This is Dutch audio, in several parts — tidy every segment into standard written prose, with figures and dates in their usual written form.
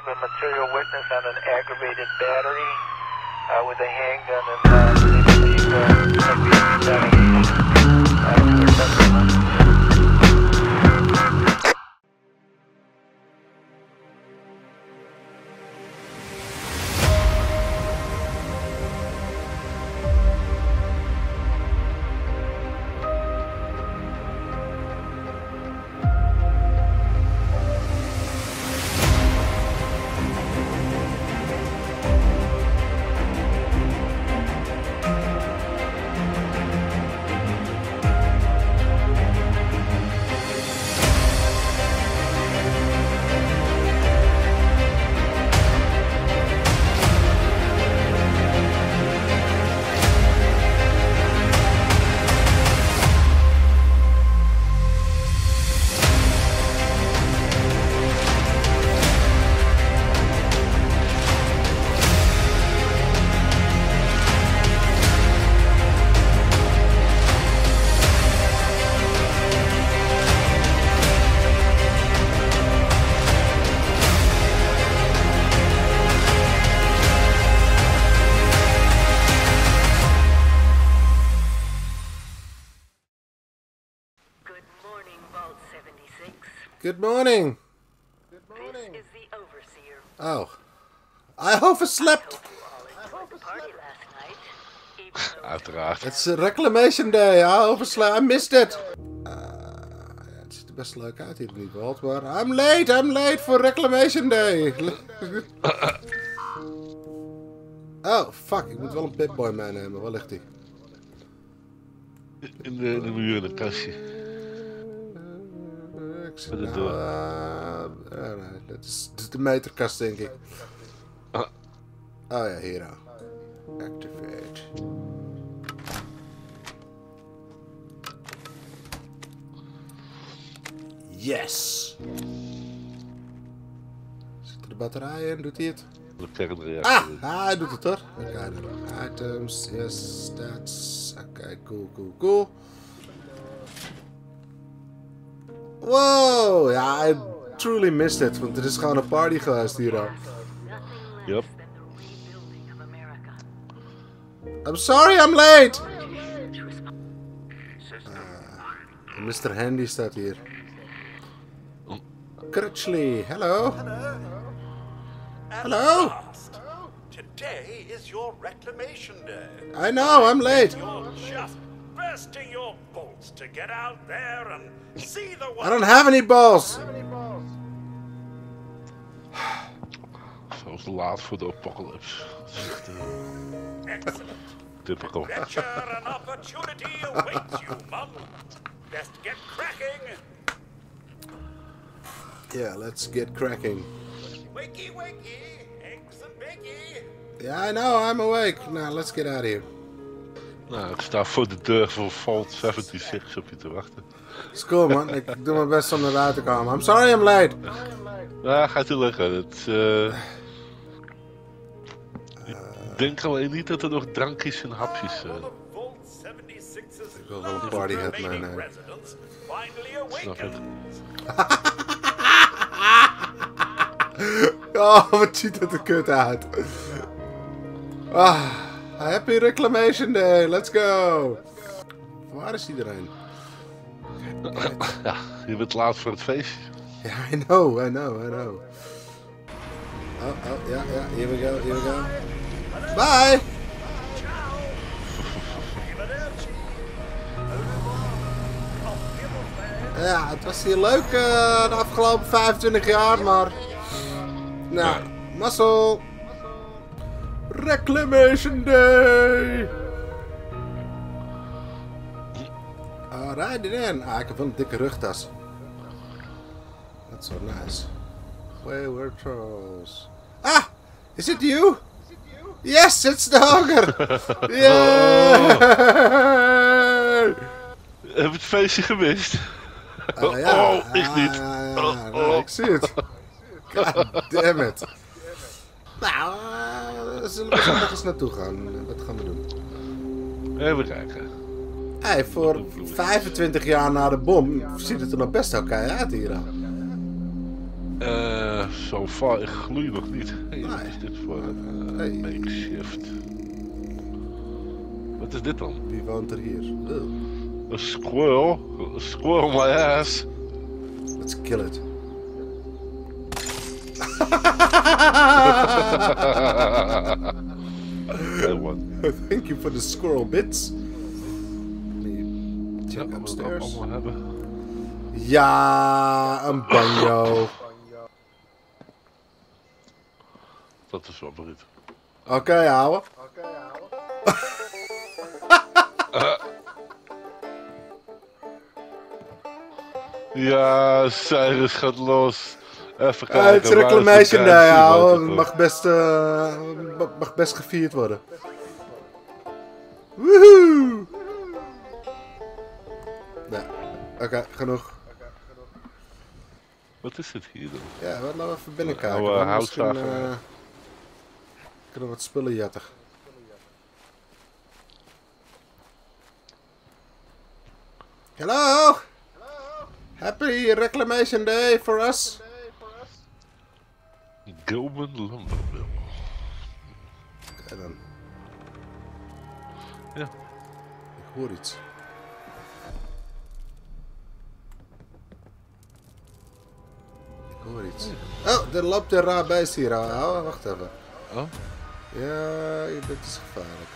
a material witness on an aggravated battery with a handgun and Good morning. Good morning. This is the overseer. Oh. I overslept. Uiteraard. It's Reclamation Day. I overslept. I missed it. Het ziet er best leuk uit hier in die vault, maar I'm late for Reclamation Day. Oh, fuck. Ik moet wel een Pip-Boy meenemen. Waar ligt die? In de muur in het kastje. Nee, dat is de meterkast, denk ik. Oh ja, hier nou. Activate. Yes! Zitten de batterijen in? Doet hij het? Hij doet het hoor. Oké, items, yes, stats. Oké, cool. Wow, ja, I truly missed it, want er is gewoon een party geweest hier al. Yep. I'm sorry, I'm late! Mr. Handy staat hier. Crutchley, hello? Hello? Today is your reclamation day. I know, I'm late. You're just bursting your bolts to get out there and see the world. I don't have any balls. Zoals laat voor de apocalypse. Excellent. Typical. Adventure and opportunity awaits you, Mum. Best get cracking. Yeah, let's get cracking. Wakey, eggs and bakey. Yeah, I know, I'm awake. Now, let's get out of here. Nou, ik sta voor de deur voor Vault 76 op je te wachten. It's cool, man. Ik doe mijn best om eruit te komen. I'm sorry I'm late. Ja, gaat u lukken. Ik denk alleen niet dat er nog drankjes en hapjes zijn. Ik wil wel een partyhat meenemen. Snap ik. Oh, wat ziet het er kut uit. Happy Reclamation Day, let's go. Waar is iedereen? Ja, je bent laat voor het feestje. Ja, I know. Oh, ja, here we go. Bye! Ja, het was hier leuk de afgelopen 25 jaar, maar... Nou, mazzel! Reclamation Day! Alright then. Ik heb wel een dikke rugtas. That's so nice. Wayward Trolls. Is it you? Yes, it's the Hogger! Yeah! Heb je het feestje gemist? Ja. Oh, ik niet. Ja, ik zie het. God damn it. Nou, zullen we nog eens naartoe gaan? Wat gaan we doen? Even kijken. Hey, voor 25 jaar na de bom ziet het er nog best oké uit hier al. zo far, ik gloei nog niet. Hey, wat Nee. is dit voor Hey. makeshift? Wat is dit dan? Wie woont er hier? Een squirrel? A squirrel my ass. Let's kill it. Hey, man. Thank you for the squirrel bits. Check Ja, upstairs. wat we allemaal hebben. Ja, een banjo. Dat is wel Brit. Oké, ouwe. Ja, Cyrus gaat los. Even kijken. Het is waar reclamation de day, Galaxy ouwe. motor Mag best gevierd worden. Woehoe! Ja, oké, genoeg. Wat is dit hier dan? Ja, laten we even binnenkijken. Oude Dan misschien, houtzager. kunnen we wat spullen jatten. Hello! Happy Reclamation Day for us. Gilman Lumbermill. Oké dan. Ja. Ik hoor iets. Ik hoor iets. Oh, er loopt een raar beest hier. Oh, wacht even. Oh? Ja, dit is gevaarlijk.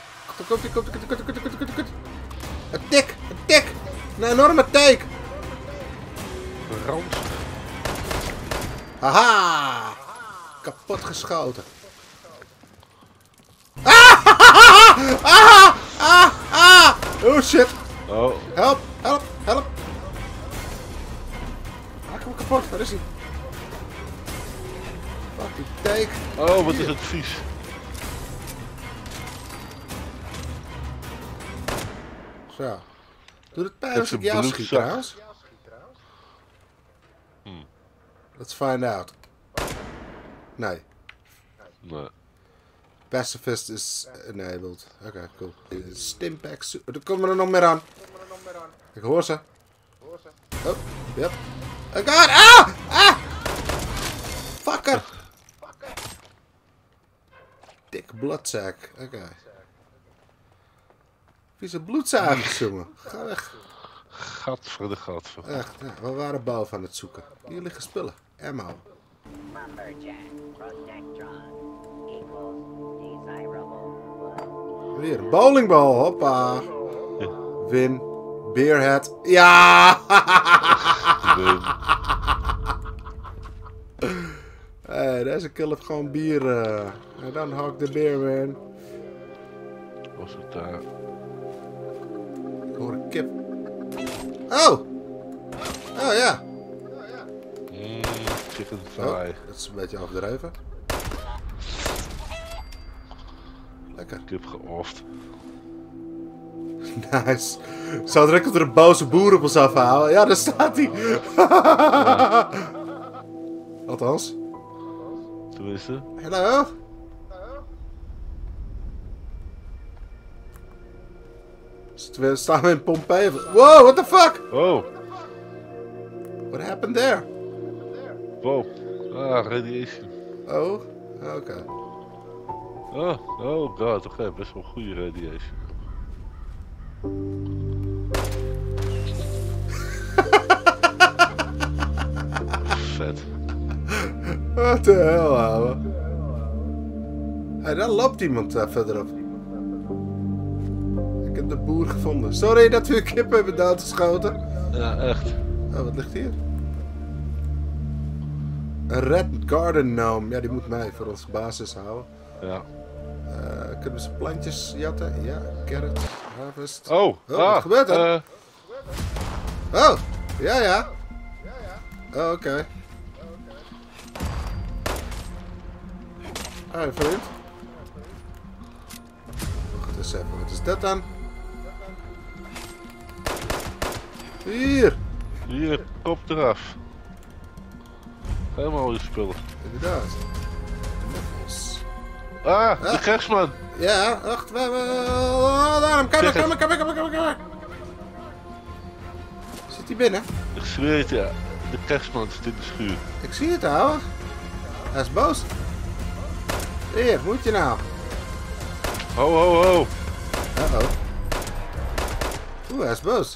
Komt. Een tik! Een tik! Een enorme teek! Rans. Haha! Kapot geschoten. Oh shit! Oh, Help! Help! Help! Maak hem kapot, waar is hij? Fuck die teek. oh, wat is het vies. Zo. Doe het pijn Het als is ik een jou schiet bloedzak. trouwens? Let's find out. Nee. Nee. Pacifist is enabled. Oké, cool. Stimpack suit. Er komen er nog meer aan. Ik hoor ze. Oh, yep. Oh god! Ah! Ah! Fucker! Dikke bloedzak. Oké. Vieze bloedzaag, jongen. Ga weg. Gadver. Echt, ja, we waren boven aan het zoeken. Hier liggen spullen. Ammo. Lumberjack Protectron equals desirable. Weer een bowlingbal. Hoppa. Win. Beerhead. Ja! Hey, deze kill heeft gewoon bier. En dan hak de beer, man. Was het daar? Ik hoor een kip. Oh! Oh ja. Chicken Oh, fry. dat is een beetje overdreven. Lekker. Kip geoffd. Nice. Zo direct komt er een boze boer op ons afhalen. Ja, daar staat hij. Althans. Tenminste. Hallo? Staan we in Pompeii? Wow, what the fuck? Oh, What happened there? wow. Ah, radiation. Oh, oké. Oh god, oké, best wel goede radiation. Vet. What the hell, ouwe? Hey, daar loopt iemand verderop. Ik heb de boer gevonden. Sorry dat we een kip hebben doodgeschoten. Ja, echt. Oh, wat ligt hier? Een Red Garden Gnome. Ja, die moet mij voor onze basis houden. Ja. Kunnen we zijn plantjes jatten? Ja, carrot, harvest. Oh, wat gebeurt er? Oh, ja. Oh, oké. Hi, vriend. Wacht eens even, wat is dat dan? Hier, Hier, kop eraf. Helemaal je spullen. inderdaad. Knuffels. Ah, de krijgsman. Ja, wacht, daarom, kom. Zit hij binnen? Ik zweer het, ja. De krijgsman zit in de schuur. Ik zie het, ouwe. Hij is boos. Hier, moet je nou? Ho, ho, ho. Uh-oh. Oeh, hij is boos.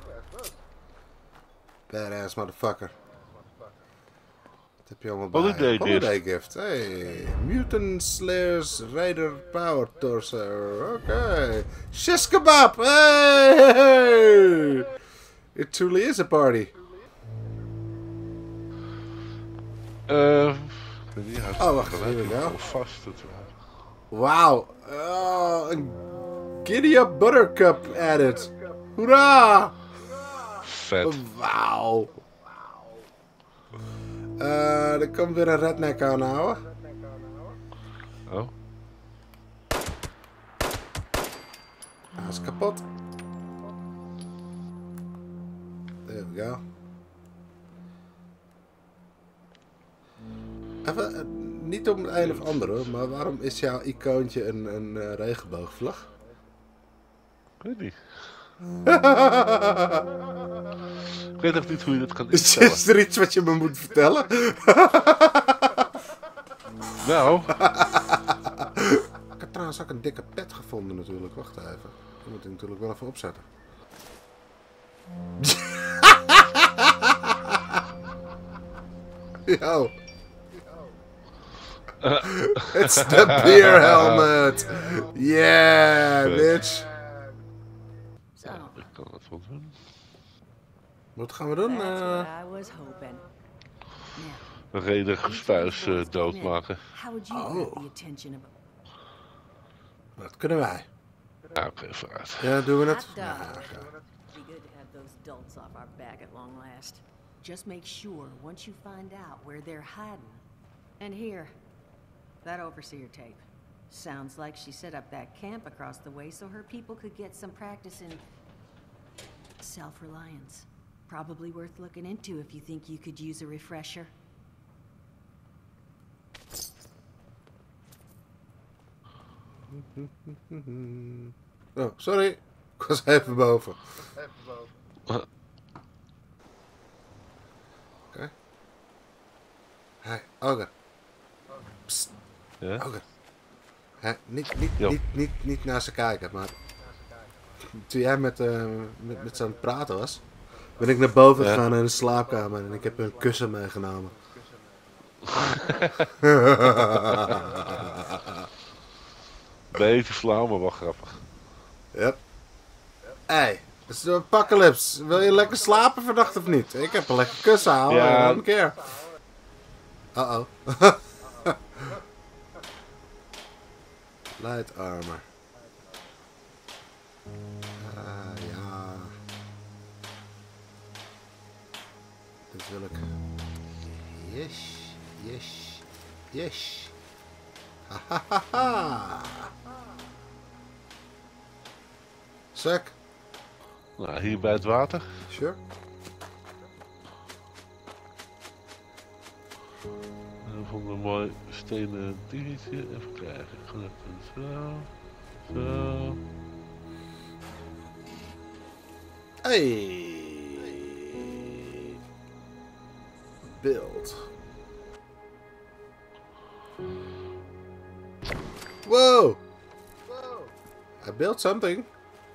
Badass motherfucker. Wat heb je allemaal bij? Holiday gift. Holiday gift. Hey. Mutant Slayers Raider Power Torso. Oké. Shish kebab. Hey. It truly is a party. Oh, wacht. Here we go. Vast. Wauw. Oh, een Giddy Up Buttercup added. Hoera. Vet. Wauw. Er komt weer een redneck aanhouden. Oh. Hij is kapot. There we go. Even, niet om het een of ander hoor, maar waarom is jouw icoontje een regenboogvlag? Ik weet niet. Ik weet nog niet hoe je dat kan Is instellen. er iets wat je me moet vertellen? Nou, Ik heb trouwens ook een dikke pet gevonden natuurlijk. Wacht even. Die moet ik natuurlijk wel even opzetten. Yo. It's the beer helmet. Yeah, bitch. So, ik kan dat wel doen. Wat gaan we doen? that's what I was hoping. Now, Reden gespuis doodmaken. how would you grab the attention of a Wat kunnen wij? Ja, oké, vooruit. Ja, doen we het? hot Ja, dog? ga. Be good to have those dolts off our back at long last. Just make sure once you find out where they're hiding. And here, that overseer tape. Sounds like she set up that camp across the way so her people could get some practice in self-reliance. Probably worth looking into if you think you could use a refresher. Oh, sorry. Ik was even boven. Oké. Hey, Oger. Psst, Ja? Oger. Hey, Jo. niet naar ze kijken, maar... Toen jij met ze aan het praten was, ben ik naar boven gegaan in de slaapkamer en ik heb een kussen meegenomen. Beetje flauw, maar wel grappig. Yep. Hey, het is de apocalypse. Wil je lekker slapen vannacht of niet? Ik heb een lekker kussen houden. Ja. Een keer. Uh-oh. Light armor. Ja. Dit wil ik. Yes, yes, yes. Hahaha. Sec. Nou, hier bij het water. Sure. En vond een mooi stenen dingetje. Even kijken. Gelukkig zo. Zo. Hey. Build. Whoa. I built something.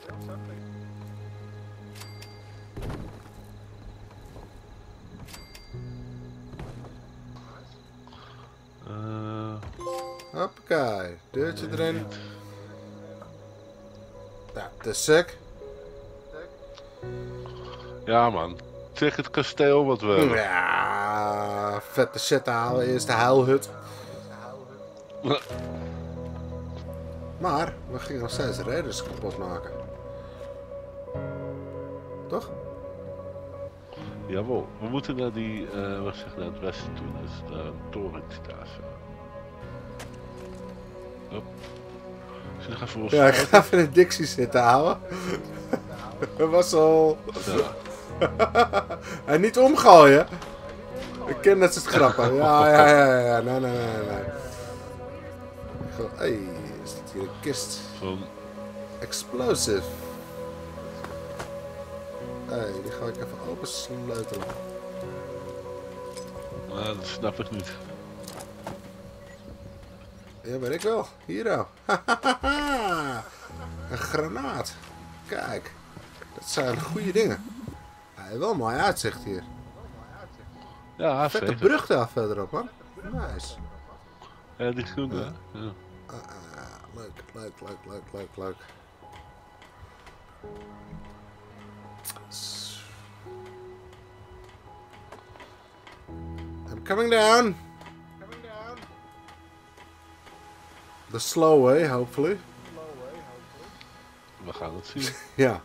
Hoppakee. Deurtje erin. Ja, dat is sick. Ja man. Zeg het kasteel wat we hebben. Ja, vette shit halen. Eerst de huilhut. Maar, we gingen nog steeds raiders kapot maken. Toch? Jawel, we moeten naar die, wat zeg naar het westen toe. Dus daar een torentje daar zo. Hop. Dus nog even Ja, ik ga even in de Dixie zitten houden. Dat was al... Ja. En niet omgooien. Ik ken dat soort grappen. Ja. Nee. Hé, is dit hier een kist? Van, Explosive. Hé, die ga ik even open sleutelen. dat snap ik niet. Ja, weet ik wel. Hier oh. Een granaat. Kijk. Dat zijn goede dingen. Hij heeft wel een mooi uitzicht hier. Ja, Vette zeker. brug daar verderop, man. Nice. Ja, die groene. Ja. Leuk, leuk, leuk, leuk, leuk, leuk. I'm coming down. The slow way, hopefully. We gaan het zien. Ja.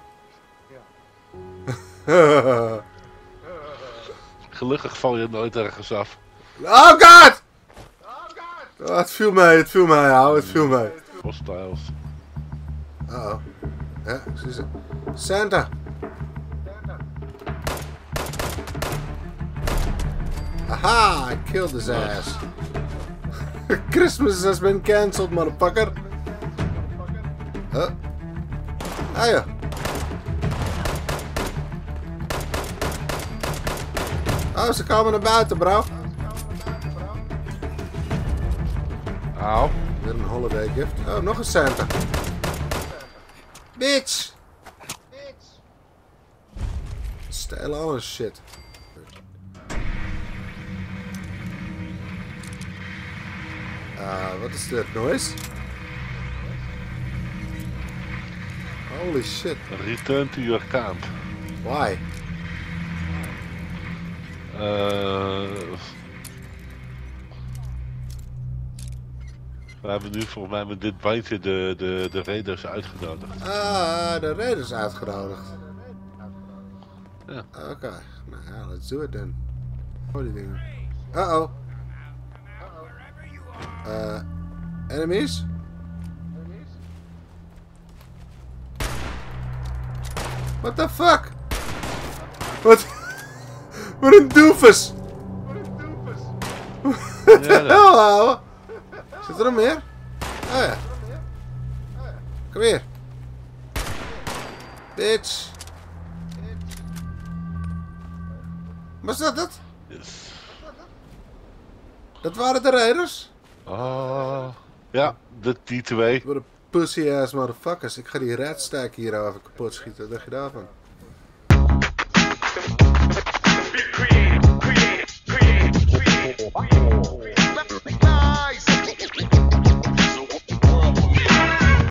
Gelukkig val je nooit ergens af. Oh god! Oh, het viel mee, ouwe, het viel mee. Hostiles. Uh-oh. Ja, zie ze. Santa! Aha! I killed his ass. Christmas has been cancelled, motherfucker. Huh? Ah ja. Oh, ze komen naar buiten, bro. Auw. Weer een holiday gift. Oh, nog een Santa. Bitch! Stelen alles shit. Wat is dit? Noise? Holy shit. Return to your camp. Why? We hebben nu volgens mij met dit bandje de raiders uitgenodigd. Ah, de raiders uitgenodigd. Ja. Oké. Nou ja, let's do it then. Oh, die dingen. Uh-oh. Enemies? What the fuck? Wat? Wat een doofus! Wat de hel, ouwe? Zit er nog meer? Oh ja. Kom hier. Bitch. Was dat het? Yes. Dat waren de raiders? Oh. Ja, die twee. Wat een pussy ass motherfuckers. Ik ga die redstack hier even kapot schieten. Wat dacht je daarvan?